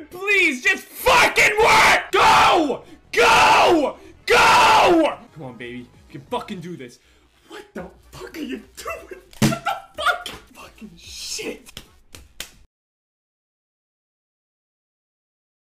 please just fucking work! Go! Go! Go! Come on, baby. You can fucking do this. What the fuck are you doing? What the fuck? Fucking shit.